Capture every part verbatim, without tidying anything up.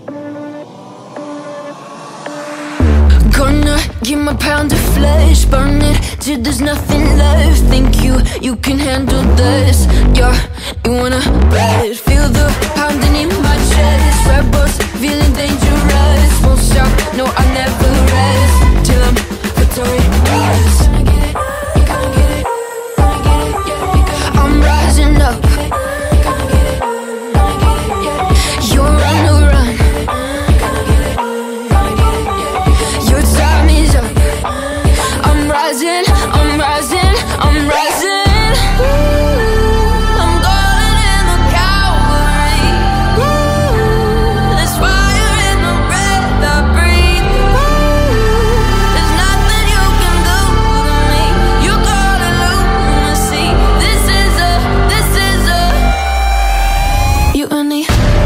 Gonna give my pound of flesh, burn it till there's nothing left. Think you, you can handle this, yeah, you wanna bet. Feel the pounding in my chest, rebels feeling dangerous. Won't stop, no I never rest, till I'm victorious. I'm rising up, you're on the run, your time is up. I'm rising, I'm rising, I'm rising. I'm golden in the Calvary. There's fire in the breath I breathe. There's nothing you can do to me. You gotta lunacy. This is a, this is a mutiny.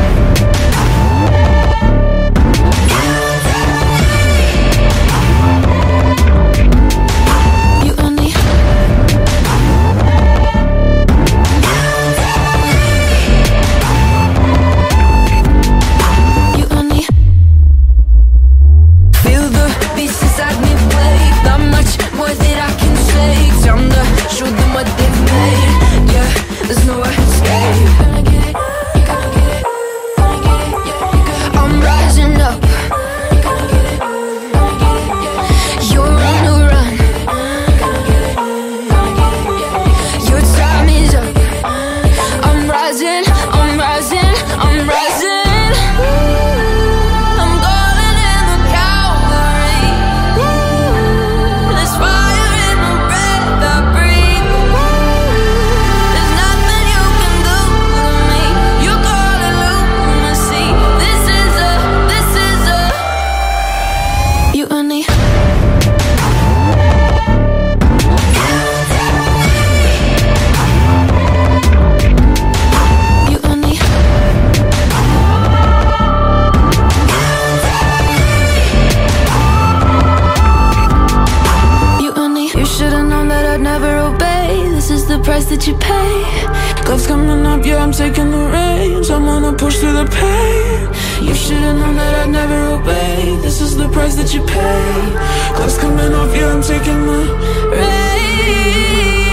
That you pay. Gloves coming up, yeah, I'm taking the reins. I'm gonna push through the pain. You should've known that I'd never obey. This is the price that you pay. Gloves coming off, yeah, I'm taking the reins.